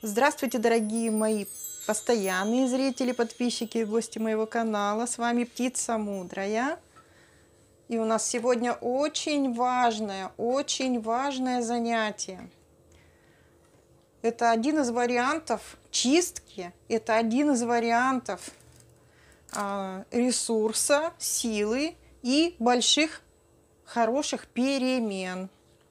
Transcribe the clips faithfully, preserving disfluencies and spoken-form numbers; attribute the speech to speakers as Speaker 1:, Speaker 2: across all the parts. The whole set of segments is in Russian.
Speaker 1: Здравствуйте, дорогие мои постоянные зрители, подписчики и гости моего канала. С вами Птица Мудрая. И у нас сегодня очень важное, очень важное занятие. Это один из вариантов чистки, это один из вариантов а, ресурса, силы и больших, хороших перемен.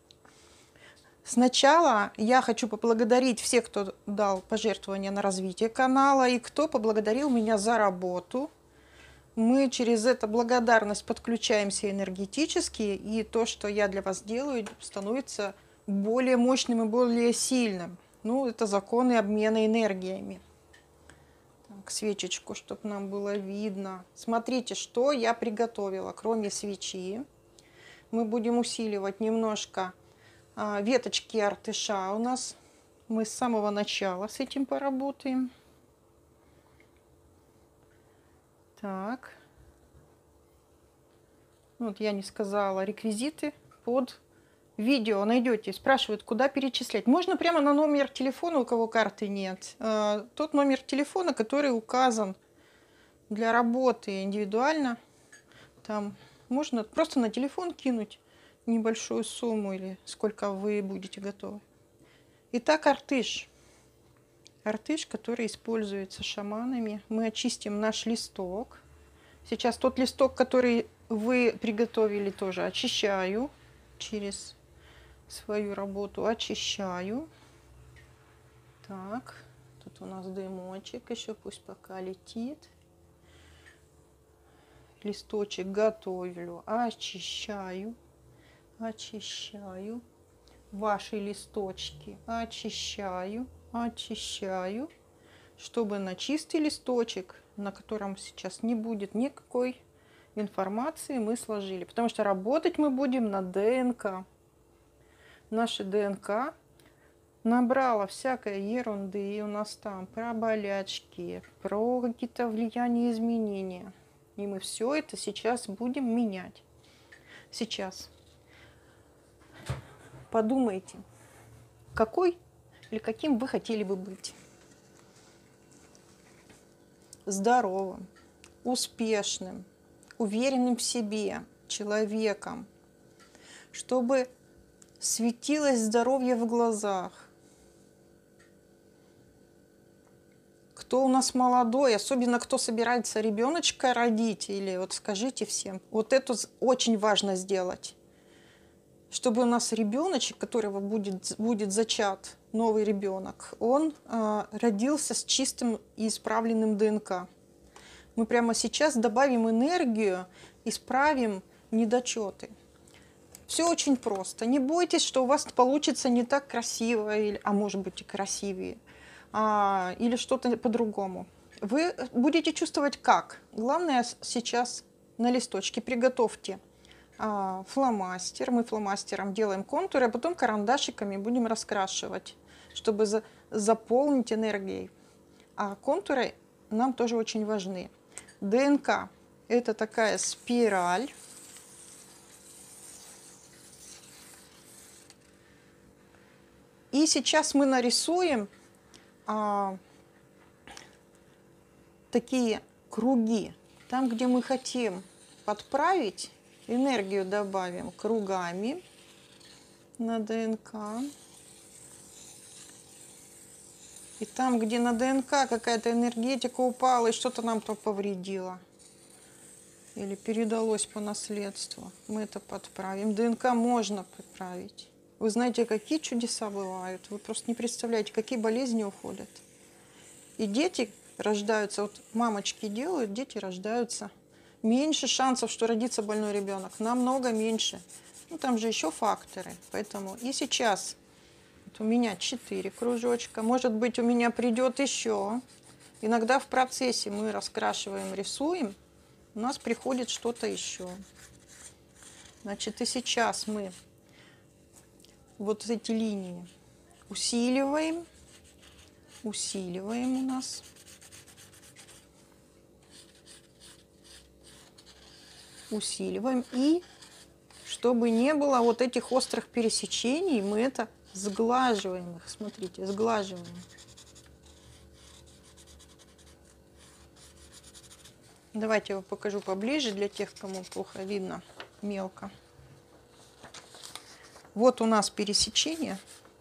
Speaker 1: Сначала я хочу поблагодарить всех, кто дал пожертвования на развитие канала и кто поблагодарил меня за работу. Мы через эту благодарность подключаемся энергетически, и то, что я для вас делаю, становится более мощным и более сильным. Ну, это законы обмена энергиями. Так, свечечку, чтобы нам было видно. Смотрите, что я приготовила. Кроме свечи, мы будем усиливать немножко веточки артыша у нас. Мы с самого начала с этим поработаем. Так. Вот я не сказала реквизиты под видео. Найдете. Спрашивают, куда перечислять. Можно прямо на номер телефона, у кого карты нет. Тот номер телефона, который указан для работы индивидуально. Там можно просто на телефон кинуть небольшую сумму или сколько вы будете готовы. Итак, артыш. Артыш, который используется шаманами. Мы очистим наш листок. Сейчас тот листок, который вы приготовили, тоже очищаю. Через свою работу очищаю. Так, тут у нас дымочек. Еще пусть пока летит. Листочек готовлю, очищаю. Очищаю ваши листочки, очищаю, очищаю, чтобы на чистый листочек, на котором сейчас не будет никакой информации, мы сложили. Потому что работать мы будем на ДНК. Наша ДНК набрала всякой ерунды у нас там про болячки, про какие-то влияния, изменения. И мы все это сейчас будем менять. Сейчас. Подумайте, какой или каким вы хотели бы быть. Здоровым, успешным, уверенным в себе человеком, чтобы светилось здоровье в глазах. Кто у нас молодой, особенно кто собирается ребеночка родить, или вот скажите всем, вот это очень важно сделать. Чтобы у нас ребеночек, которого будет, будет зачат, новый ребенок, он э, родился с чистым и исправленным ДНК. Мы прямо сейчас добавим энергию, исправим недочеты. Все очень просто. Не бойтесь, что у вас получится не так красиво, или, а может быть и красивее, а, или что-то по-другому. Вы будете чувствовать как. Главное сейчас на листочке приготовьте фломастер. Мы фломастером делаем контуры, а потом карандашиками будем раскрашивать, чтобы за, заполнить энергией. А контуры нам тоже очень важны. ДНК – это такая спираль. И сейчас мы нарисуем а, такие круги. Там, где мы хотим подправить, энергию добавим кругами на ДНК. И там, где на ДНК какая-то энергетика упала и что-то нам то повредило или передалось по наследству, мы это подправим. ДНК можно подправить. Вы знаете, какие чудеса бывают. Вы просто не представляете, какие болезни уходят. И дети рождаются, вот мамочки делают, дети рождаются. Меньше шансов, что родится больной ребенок. Намного меньше. Ну, там же еще факторы. Поэтому и сейчас вот у меня четыре кружочка. Может быть, у меня придет еще. Иногда в процессе мы раскрашиваем, рисуем. У нас приходит что-то еще. Значит, и сейчас мы вот эти линии усиливаем. Усиливаем у нас. Усиливаем, и чтобы не было вот этих острых пересечений, мы это сглаживаем их. Смотрите, сглаживаем. Давайте я его покажу поближе для тех, кому плохо видно, мелко. Вот у нас пересечение.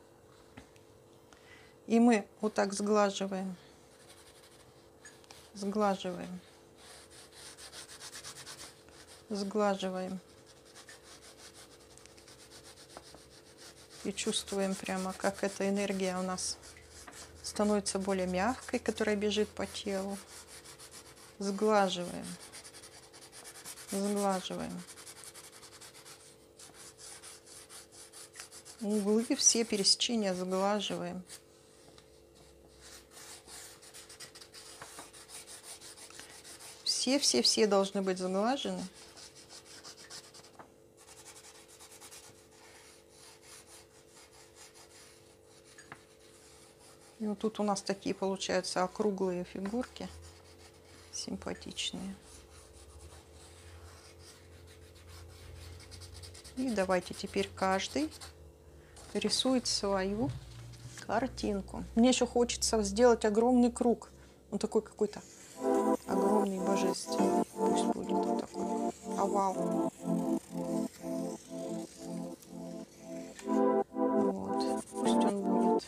Speaker 1: И мы вот так сглаживаем. Сглаживаем. Сглаживаем. И чувствуем прямо, как эта энергия у нас становится более мягкой, которая бежит по телу. Сглаживаем. Сглаживаем. Углы, все пересечения сглаживаем. Все-все-все должны быть сглажены. И вот тут у нас такие получаются округлые фигурки, симпатичные. И давайте теперь каждый рисует свою картинку. Мне еще хочется сделать огромный круг. Он такой какой-то огромный, божественный. Пусть будет вот такой овал. Вот, пусть он будет.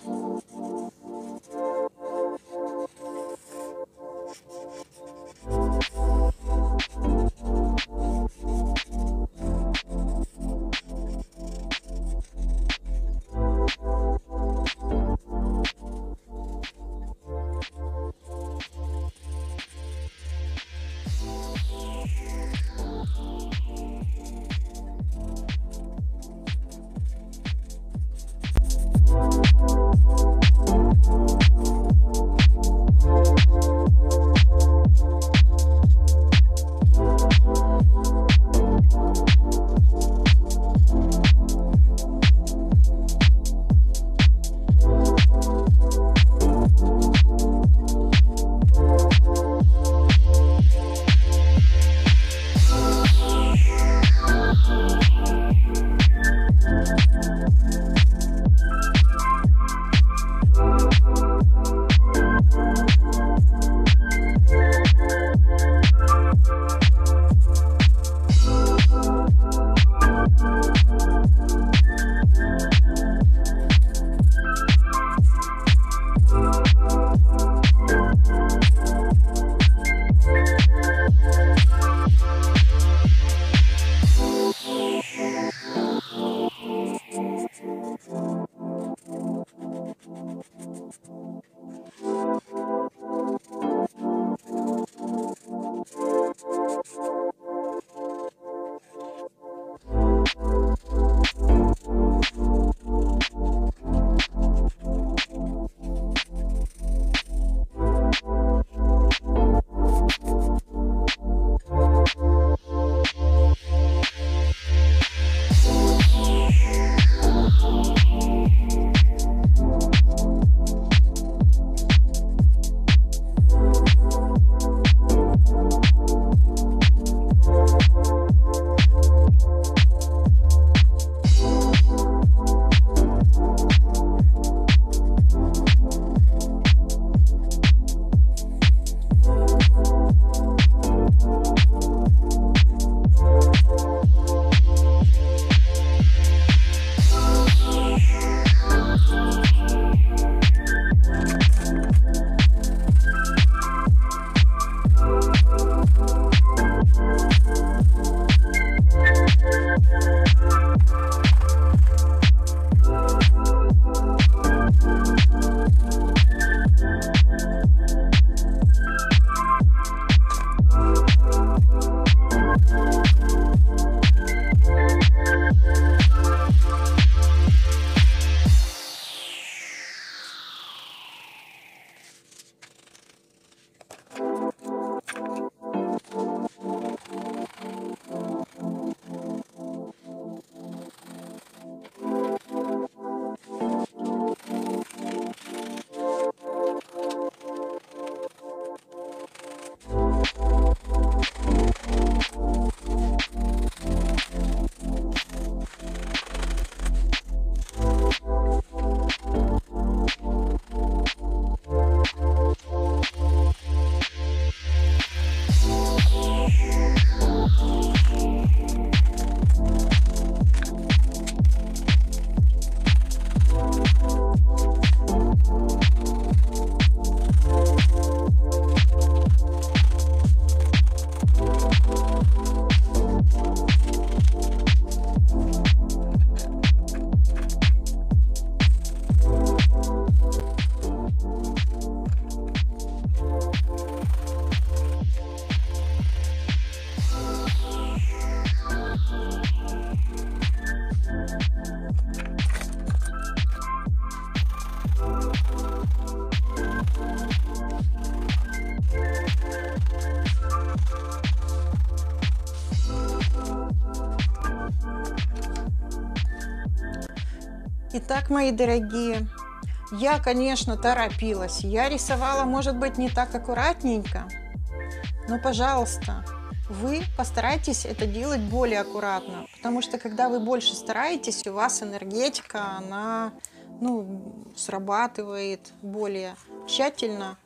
Speaker 1: Итак, мои дорогие, я, конечно, торопилась. Я рисовала, может быть, не так аккуратненько, но, пожалуйста, вы постарайтесь это делать более аккуратно, потому что, когда вы больше стараетесь, у вас энергетика, она, ну, срабатывает более тщательно.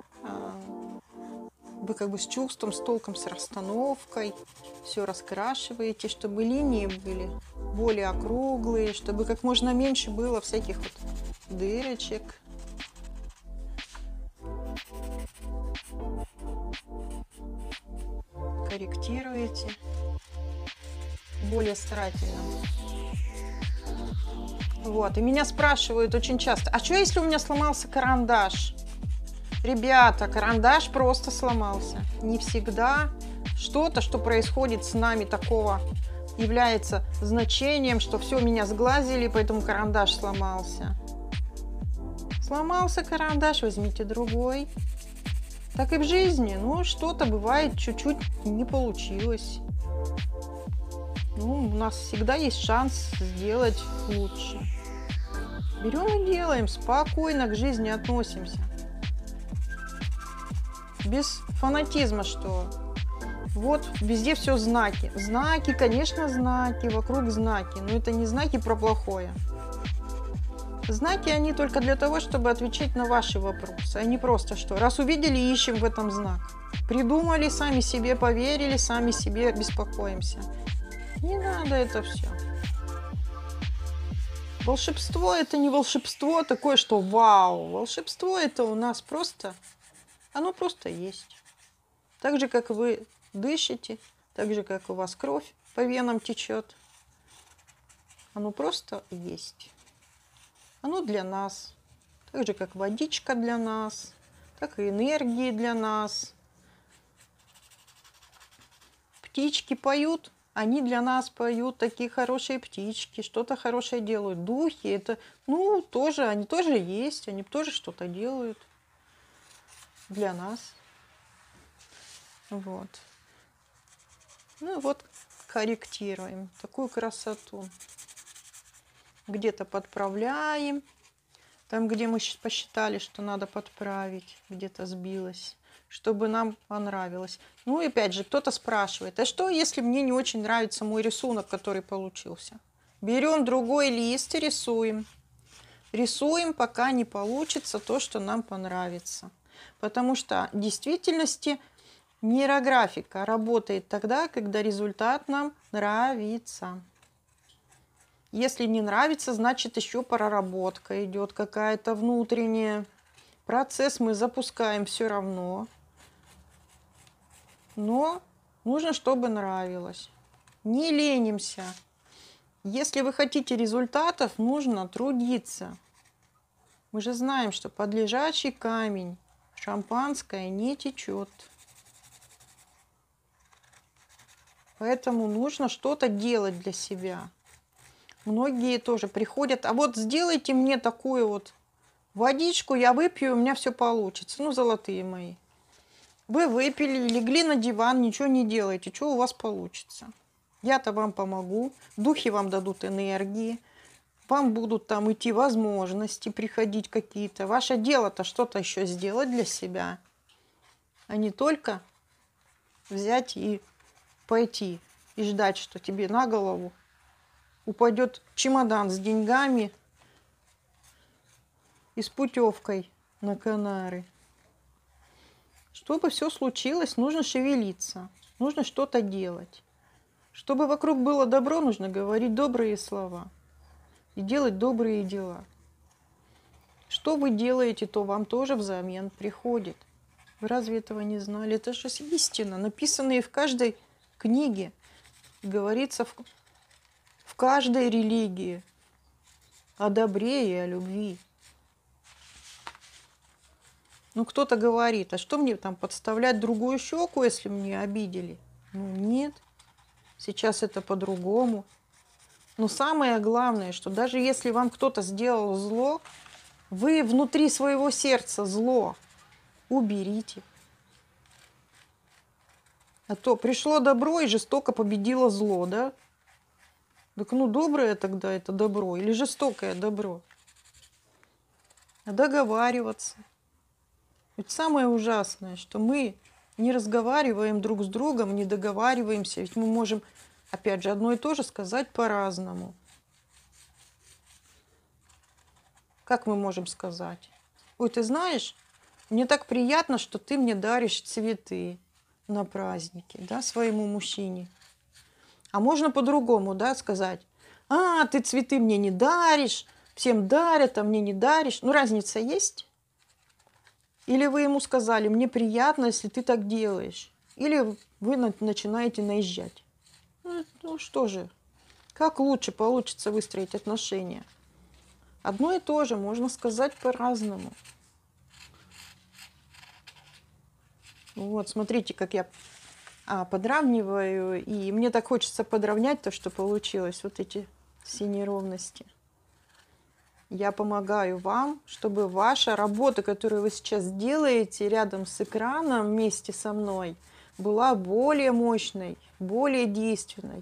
Speaker 1: Вы как бы с чувством, с толком, с расстановкой все раскрашиваете, чтобы линии были более округлые, чтобы как можно меньше было всяких вот дырочек. Корректируете более старательно. Вот, и меня спрашивают очень часто, а что если у меня сломался карандаш? Ребята, карандаш просто сломался. Не всегда что-то, что происходит с нами такого, является значением, что все, меня сглазили, поэтому карандаш сломался. Сломался карандаш, возьмите другой. Так и в жизни. Ну, что-то бывает, чуть-чуть не получилось. Ну, у нас всегда есть шанс сделать лучше. Берем и делаем, спокойно к жизни относимся. Без фанатизма, что вот везде все знаки. Знаки, конечно, знаки, вокруг знаки, но это не знаки про плохое. Знаки, они только для того, чтобы отвечать на ваши вопросы, а не просто что. Раз увидели, ищем в этом знак. Придумали, сами себе поверили, сами себе беспокоимся. Не надо это все. Волшебство – это не волшебство такое, что вау. Волшебство – это у нас просто... Оно просто есть. Так же, как вы дышите, так же, как у вас кровь по венам течет. Оно просто есть. Оно для нас. Так же, как водичка для нас, так и энергии для нас. Птички поют, они для нас поют, такие хорошие птички, что-то хорошее делают. Духи, это, ну, тоже, они тоже есть, они тоже что-то делают. Для нас. Вот. Ну вот, корректируем такую красоту. Где-то подправляем. Там, где мы посчитали, что надо подправить, где-то сбилось, чтобы нам понравилось. Ну и опять же, кто-то спрашивает, а что, если мне не очень нравится мой рисунок, который получился? Берем другой лист и рисуем. Рисуем, пока не получится то, что нам понравится. Потому что в действительности нейрографика работает тогда, когда результат нам нравится. Если не нравится, значит еще проработка идет какая-то внутренняя. Процесс мы запускаем все равно. Но нужно, чтобы нравилось. Не ленимся. Если вы хотите результатов, нужно трудиться. Мы же знаем, что под лежачий камень шампанское не течет. Поэтому нужно что-то делать для себя. Многие тоже приходят, а вот сделайте мне такую вот водичку, я выпью, у меня все получится. Ну, золотые мои. Вы выпили, легли на диван, ничего не делаете, что у вас получится? Я-то вам помогу, духи вам дадут энергии. Вам будут там идти возможности, приходить какие-то. Ваше дело-то что-то еще сделать для себя, а не только взять и пойти и ждать, что тебе на голову упадет чемодан с деньгами и с путевкой на Канары. Чтобы все случилось, нужно шевелиться, нужно что-то делать. Чтобы вокруг было добро, нужно говорить добрые слова и делать добрые дела. Что вы делаете, то вам тоже взамен приходит. Вы разве этого не знали? Это же истина, написанная в каждой книге. Говорится в, в каждой религии о добре и о любви. Ну, кто-то говорит, а что мне там подставлять другую щеку, если мне обидели? Ну, нет. Сейчас это по-другому. Но самое главное, что даже если вам кто-то сделал зло, вы внутри своего сердца зло уберите. А то пришло добро и жестоко победило зло, да? Так ну доброе тогда это добро или жестокое добро? А договариваться. Ведь самое ужасное, что мы не разговариваем друг с другом, не договариваемся. Ведь мы можем, опять же, одно и то же сказать по-разному. Как мы можем сказать? Ой, ты знаешь, мне так приятно, что ты мне даришь цветы на празднике, да, своему мужчине. А можно по-другому, да, сказать: а, ты цветы мне не даришь, всем дарят, а мне не даришь. Ну, разница есть? Или вы ему сказали: мне приятно, если ты так делаешь. Или вы на- начинаете наезжать. Ну, ну что же, как лучше получится выстроить отношения? Одно и то же можно сказать по-разному. Вот, смотрите, как я а, подравниваю. И мне так хочется подровнять то, что получилось. Вот эти все неровности. Я помогаю вам, чтобы ваша работа, которую вы сейчас делаете рядом с экраном вместе со мной, была более мощной, более действенной.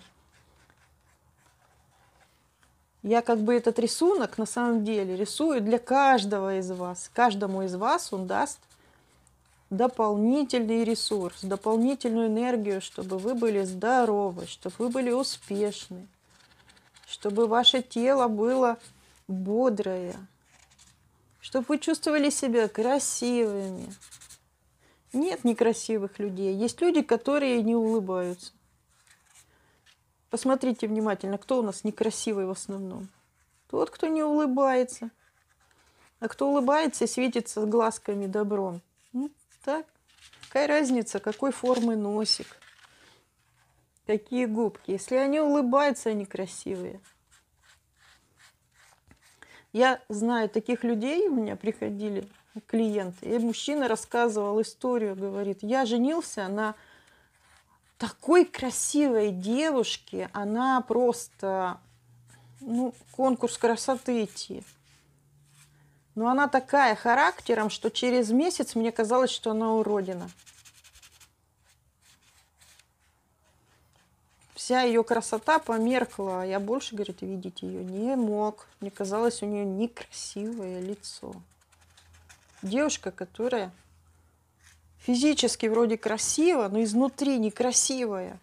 Speaker 1: Я как бы этот рисунок на самом деле рисую для каждого из вас. Каждому из вас он даст дополнительный ресурс, дополнительную энергию, чтобы вы были здоровы, чтобы вы были успешны, чтобы ваше тело было бодрое, чтобы вы чувствовали себя красивыми. Нет некрасивых людей. Есть люди, которые не улыбаются. Посмотрите внимательно, кто у нас некрасивый в основном. Тот, кто не улыбается. А кто улыбается и светится глазками добром. Ну, так. Какая разница, какой формы носик, какие губки. Если они улыбаются, они красивые. Я знаю таких людей, у меня приходили клиенты, и мужчина рассказывал историю, говорит: я женился на такой красивой девушке, она просто, ну, конкурс красоты идти. Но она такая характером, что через месяц мне казалось, что она уродина. Вся ее красота померкла. Я больше, говорит, видеть ее не мог. Мне казалось, у нее некрасивое лицо. Девушка, которая физически вроде красива, но изнутри некрасивая.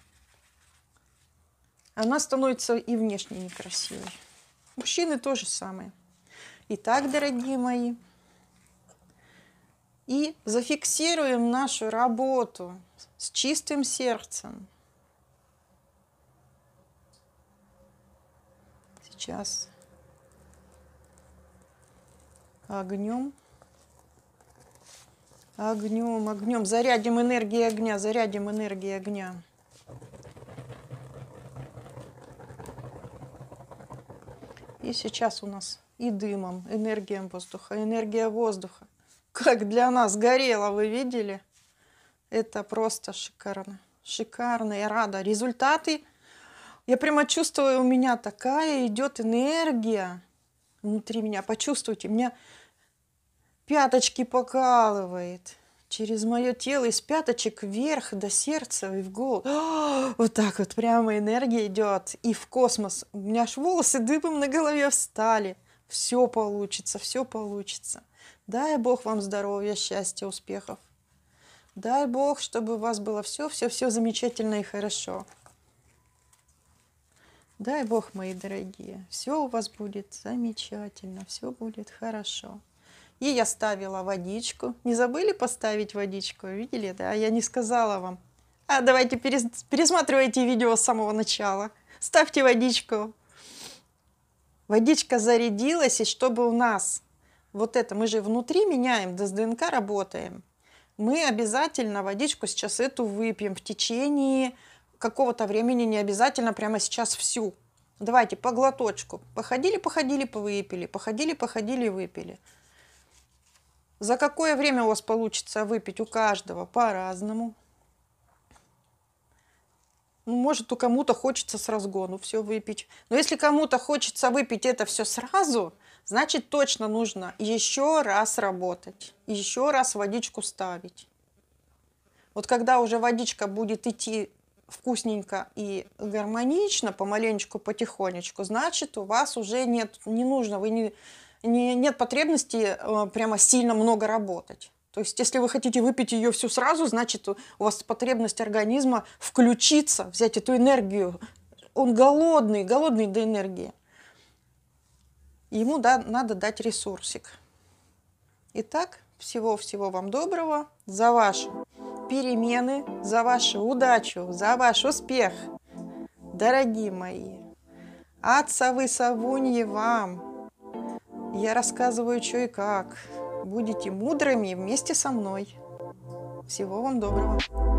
Speaker 1: Она становится и внешне некрасивой. Мужчины то же самое. Итак, дорогие мои, и зафиксируем нашу работу с чистым сердцем. Сейчас огнем, огнем, огнем. Зарядим энергией огня, зарядим энергией огня. И сейчас у нас и дымом, энергия воздуха, энергия воздуха. Как для нас горело, вы видели? Это просто шикарно. Шикарно, я рада. Результаты, я прямо чувствую, у меня такая идет энергия внутри меня. Почувствуйте, меня пяточки покалывает через мое тело, из пяточек вверх до сердца и в голову. Вот так вот прямо энергия идет и в космос. У меня аж волосы дыбом на голове встали. Все получится, все получится. Дай Бог вам здоровья, счастья, успехов. Дай Бог, чтобы у вас было все, все, все замечательно и хорошо. Дай Бог, мои дорогие, все у вас будет замечательно, все будет хорошо. И я ставила водичку. Не забыли поставить водичку? Видели, да? Я не сказала вам. А давайте пересматривайте видео с самого начала. Ставьте водичку. Водичка зарядилась, и чтобы у нас вот это, мы же внутри меняем, с ДНК работаем. Мы обязательно водичку сейчас эту выпьем в течение какого-то времени, не обязательно прямо сейчас всю. Давайте по глоточку. Походили, походили, повыпили. Походили, походили, выпили. За какое время у вас получится выпить у каждого по-разному. Ну, может, у кому-то хочется с разгону все выпить. Но если кому-то хочется выпить это все сразу, значит, точно нужно еще раз работать. Еще раз водичку ставить. Вот когда уже водичка будет идти вкусненько и гармонично, помаленечку, потихонечку, значит, у вас уже нет, не нужно, вы не, не, нет потребности э, прямо сильно много работать. То есть, если вы хотите выпить ее всю сразу, значит, у вас потребность организма включиться, взять эту энергию. Он голодный, голодный до энергии. Ему да, надо дать ресурсик. Итак, всего-всего вам доброго за ваши перемены, за вашу удачу, за ваш успех, дорогие мои. От совы совуньи вам. Я рассказываю, что и как. Будете мудрыми вместе со мной. Всего вам доброго.